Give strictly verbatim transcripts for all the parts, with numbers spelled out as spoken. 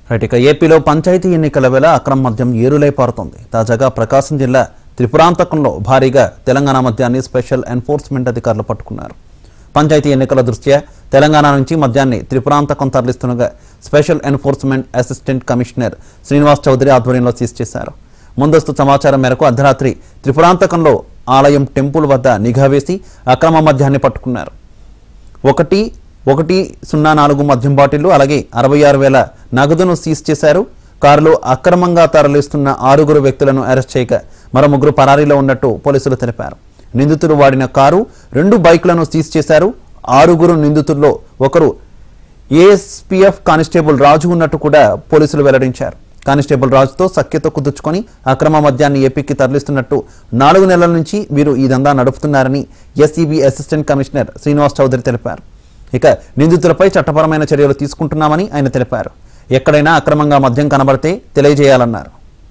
Right ఇక ఏపీలో పంచాయతీ ఎన్నికల వేళ అక్రమ మద్యం ఏరులై పారుతోంది. తాజాగా ప్రకాశం జిల్లా త్రిపురాంతకంలో భారీగా తెలంగాణ మద్యాన్ని స్పెషల్ ఎన్ఫోర్స్మెంట్ అధికారులు పట్టుకున్నారు. పంచాయతీ ఎన్నికల దృష్ట్యా తెలంగాణ నుంచి మద్యాన్ని త్రిపురాంతకం తరలిస్తుండగా special enforcement assistant commissioner Srinivas Chowdary ఆధ్వర్యంలో సీజ్ చేశారు. ముందస్తు సమాచారం మేరకు అర్ధరాత్రి త్రిపురాంతకంలో ఆలయం టెంపుల్ వద్ద నిఘా వేసి అక్రమ మద్యాన్ని పట్టుకున్నారు. ఒకటి ఒకటి సున్నా నాలుగు మద్యం బాటిళ్లు అలాగే అరవై ఆరు వేల నగదును సీజ్ చేశారు. కారులో అక్రమంగా తరలిస్తున్న ఆరుగురు వ్యక్తులను అరెస్ట్ చేయగా మరో ముగ్గురు పరారీలో ఉన్నట్టు పోలీసులు తెలిపారు. నిందితులు వాడిన కారు, రెండు బైకులను సీజ్ చేశారు. ఆరుగురు నిందితుల్లో ఒకరు ఏఎస్పీఎఫ్ కానిస్టేబుల్ రాజు ఉన్నట్టు కూడా పోలీసులు వెల్లడించారు. కానిస్టేబుల్ రాజుతో సఖ్యత కుదుర్చుకొని అక్రమ మద్యాన్ని ఏపీకి తరలిస్తున్నట్టు నాలుగు నెలల నుంచి వీరు ఈ దందా నడుపుతున్నారని SEB assistant commissioner Srinivas Chowdary తెలిపారు. ఇక నిందితులపై చట్టపరమైన చర్యలు తీసుకుంటున్నామని ఆయన తెలిపారు. ఎక్కడైనా అక్రమంగా మద్యం కనబడితే తెలియజేయాలన్నారు.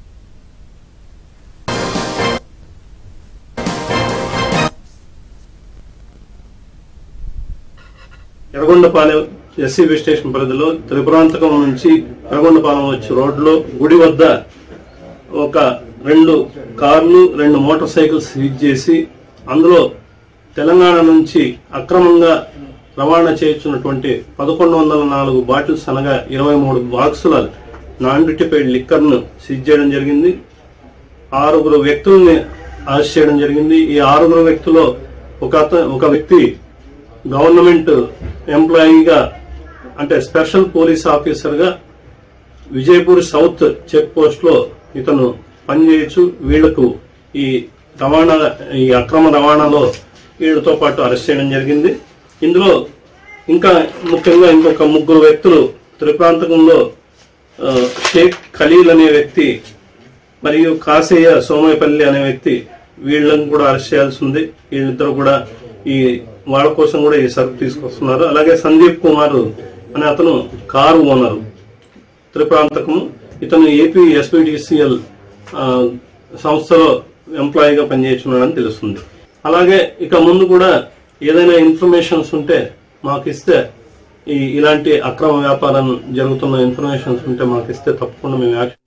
ఎర్రగొండపాలెం ఎస్సీబీ స్టేషన్ పరిధిలో త్రిపురాంతకం నుంచి ఎర్రగొండపాలెం వచ్చి రోడ్లో గుడి వద్ద ఒక రెండు కార్లు రెండు మోటార్ సైకిల్స్ సీజ్ చేసి అందులో తెలంగాణ నుంచి అక్రమంగా రవాణా చేస్తున్నటువంటి పదకొండు వందల నాలుగు బాటిల్స్ అనగా ఇరవై మూడు బాక్సుల నాన్ డ్యూటిఫైడ్ లిక్కర్ను సీజ్ చేయడం జరిగింది. ఆరుగురు వ్యక్తుల్ని అరెస్ట్ చేయడం జరిగింది. ఈ ఆరుగురు వ్యక్తుల్లో ఒక ఒక వ్యక్తి గవర్నమెంట్ ఎంప్లాయీగా అంటే స్పెషల్ పోలీస్ ఆఫీసర్గా విజయపూర్ సౌత్ చెక్ పోస్ట్ లో ఇతను పనిచేయచ్చు. వీళ్లకు ఈ రవాణా ఈ అక్రమ రవాణాలో వీళ్ళతో పాటు అరెస్ట్ చేయడం జరిగింది. ఇందులో ఇంకా ముఖ్యంగా ఇంకొక ముగ్గురు వ్యక్తులు త్రిప్రాంతకంలో షేక్ ఖలీల్ అనే వ్యక్తి మరియు కాసయ్య సోమయపల్లి అనే వ్యక్తి వీళ్ళని కూడా అరెస్ట్ చేయాల్సి ఉంది. వీళ్ళిద్దరు కూడా ఈ వాళ్ళ కోసం కూడా ఈ సరుకు తీసుకొస్తున్నారు. అలాగే సందీప్ కుమార్ అనే అతను కారు ఓనరు త్రిప్రాంతకము. ఇతను ఏపీ ఎస్పీడీసీఎల్ సంస్థలో ఎంప్లాయీగా పనిచేస్తున్నాడని తెలుస్తుంది. అలాగే ఇక ముందు కూడా ఏదైనా ఇన్ఫర్మేషన్స్ ఉంటే మాకు ఇస్తే ఈ ఇలాంటి అక్రమ వ్యాపారం జరుగుతున్న ఇన్ఫర్మేషన్స్ ఉంటే మాకు ఇస్తే తప్పకుండా మేము యాక్షన్